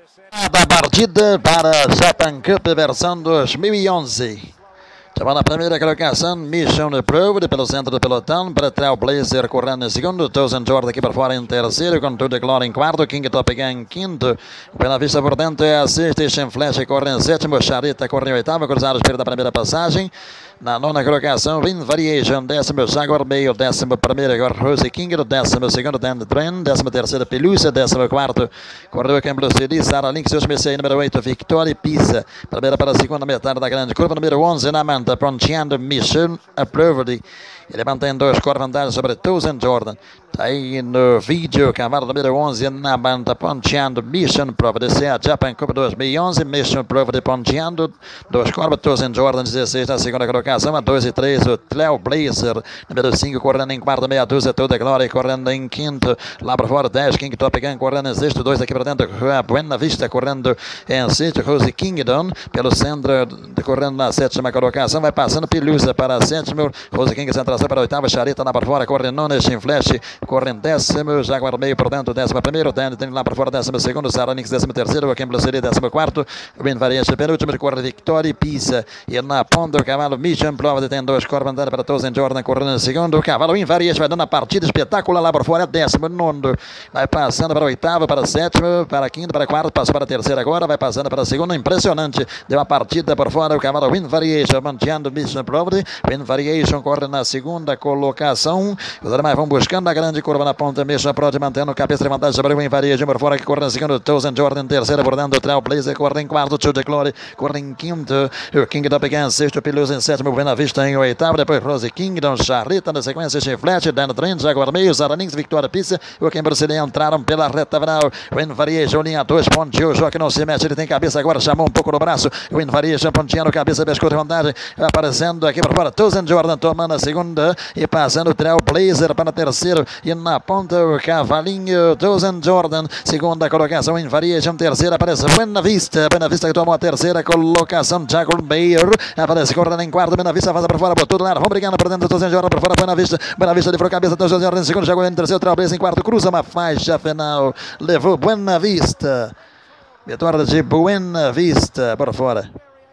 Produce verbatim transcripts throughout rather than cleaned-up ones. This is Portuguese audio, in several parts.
Da partida para Japan Cup versão dois mil e onze. Estava na primeira colocação, Mission Approved pelo centro do pelotão, para Trailblazer correndo em segundo, Thousand Jordan aqui por fora em terceiro, com Tudo Glória em quarto, King Top Gun em quinto, pela vista por dentro é a Station Flash corre em sétimo, Charita corre em oitavo, Cruzados pela primeira passagem. Na nona colocação, Win Variation, décimo, Jaguar Meio, décimo primeiro, agora Rose King, décimo segundo, Dan Dren, décimo terceiro, Pelúcia, décimo quarto, correu Campbell City, Sara Link, seus Messias, número oito, Victoria Pisa, primeira para a segunda metade da grande curva, número onze, na manta, Poncheando Mission Approved. Ele mantém dois cor vantagem sobre Thousand Jordan. Está aí no vídeo, cavalo número onze na banda, Poncheando Mission Approved. Esse é a Japan Cup dois mil e onze, Mission Approved Poncheando, dois corpos, Thousand Jordan, dezesseis na segunda colocação, a dois e três, o Trailblazer, número cinco, correndo em quarto, meia dúzia, Toda Glória, correndo em quinto, lá para fora, dez, King Top Gun, correndo em sexto, dois aqui para dentro, Buena Vista, correndo em sexto, Rose Kingdom, pelo centro, correndo na sétima colocação, vai passando Pelusa para sétimo, Rose King, centração para oitava, Charita lá para fora, corre nono, Shin Flash, corre em décimo, Jaguar Meio por dentro, décimo primeiro, Dan tem lá para fora, décimo segundo, Saranix, décimo terceiro, o Campbell City, décimo quarto, Win Variation, penúltimo, corre Victoria Pisa, e na ponta o cavalo Mission Approved tem dois corpos andando para Thousand Jordan, correndo em segundo, o cavalo Win Variation vai dando a partida espetacular lá por fora, décimo nono, vai passando para oitavo, para sétimo, para quinto, para quarto, passou para terceiro agora, vai passando para segundo, impressionante, deu a partida por fora, o cavalo Win Variation, manteando Mission Approved, Win Variation corre na segunda colocação, os demais vão buscando a grande curva na ponta, Mission Approved mantendo cabeça de vantagem sobre o Win Variation por fora, que corre na segunda, Thousand Jordan, terceira, por dentro, Trailblazer, corre em quarto, Tudo Glory, corre em quinto, o King Top Gun, sexto, Pelusa em sétimo, Buena Vista em oitavo, depois Rose Kingdom, Charita na sequência, Chiflete, Dan Trent, Jaguar Meio, Zaranix, Victoria Pizza, o Campbell City entraram pela reta final, Win Variation, linha dois, ponteou, Joque não se mete, ele tem cabeça agora, chamou um pouco no braço, Win Variation, ponteando cabeça, pescoço de vantagem, aparecendo aqui por fora, Thousand Jordan tomando a segunda e passando o Trailblazer para terceiro, e na ponta o cavalinho, Thousand Jordan, segunda colocação, Win Variation, terceira, aparece Buena Vista, Buena Vista que tomou a terceira colocação, Jaguar Meio, aparece correndo em quarto, Buena Vista avança para fora, botou do lado, vão brigando por dentro, Thousand Jordan por fora, Buena Vista, Buena Vista livrou a cabeça, Thousand Jordan em segundo, Jaguar em terceiro, Trailblazer em quarto, cruza uma faixa final, levou Buena Vista, vitória de Buena Vista por fora,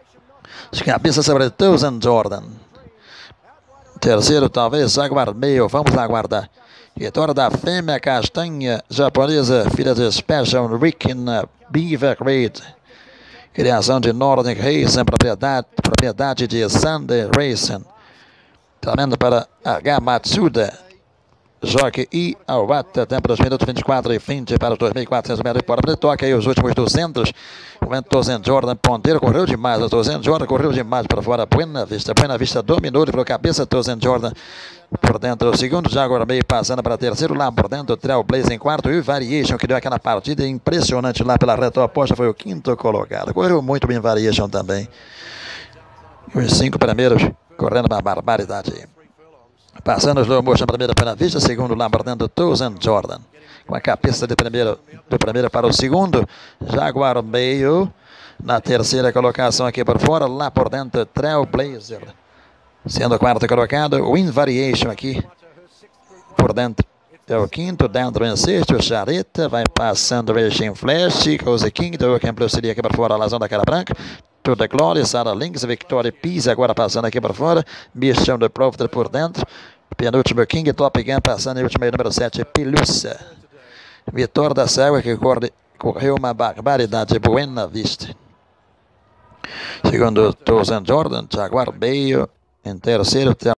de cabeça sobre Thousand Jordan, terceiro talvez Jaguar Meio, vamos aguardar. Vitória da fêmea castanha japonesa, filha de Special Ricken Beaver Grade. Criação de Nordic Racing, propriedade, propriedade de Sunday Racing. Também para H. Matsuda. Jockey I. Awata, tempo dois minutos vinte e quatro e vinte para os dois mil e quatrocentos metros por hora. Toca aí os últimos duzentos. O momento Thousand Jordan, ponteiro, correu demais. O Thousand Jordan correu demais para fora. Buena Vista, Buena Vista dominou, pela cabeça Thousand Jordan por dentro. O segundo, Jaguar Meio passando para terceiro, lá por dentro, Trailblazer em quarto. E o Variation, que deu aquela partida impressionante lá pela reta oposta, foi o quinto colocado. Correu muito bem Variation também. Os cinco primeiros correndo uma barbaridade. Passando os slow motion, primeiro Buena Vista, segundo lá por dentro, Thousand Jordan. Com a cabeça de primeiro, do primeiro para o segundo, Jaguar Meio. Na terceira colocação aqui por fora, lá por dentro, Trailblazer. Sendo o quarto colocado, Win Variation aqui por dentro. É o quinto, dentro em sexto, Charita, vai passando Racing Flash, Rose King, o Campbell City aqui por fora, a Lazão da Cara Branca. Toda Glória, Sara Links, Victoria Pisa, agora passando aqui por fora, Mission Approved por dentro, penúltimo King Top Gun, passando em último número sete, Pelusa. Vitória da Cégua, que corre, correu uma barbaridade, Buena Vista. Segundo Thousand Jordan, Jaguar Meio, em terceiro,